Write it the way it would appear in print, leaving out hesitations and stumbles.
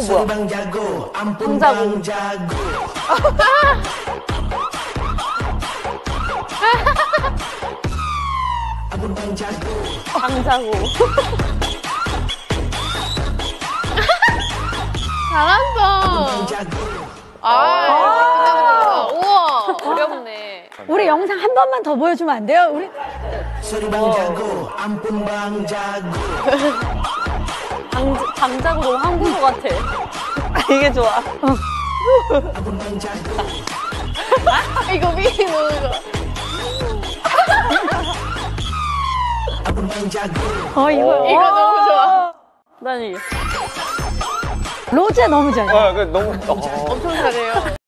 방자고. 방자고. 잘한다. 아, 우와, 어렵네. 우리 영상 한 번만 더 보여주면 안 돼요? 우리 소리방자고. 안분방자고. 방자고 너무 한국어 같아. 이게 좋아. 이거 미리 너무 좋아. 이거 너무 좋아. 난 이게. 로제 너무 잘해. 너무. 엄청 잘해요.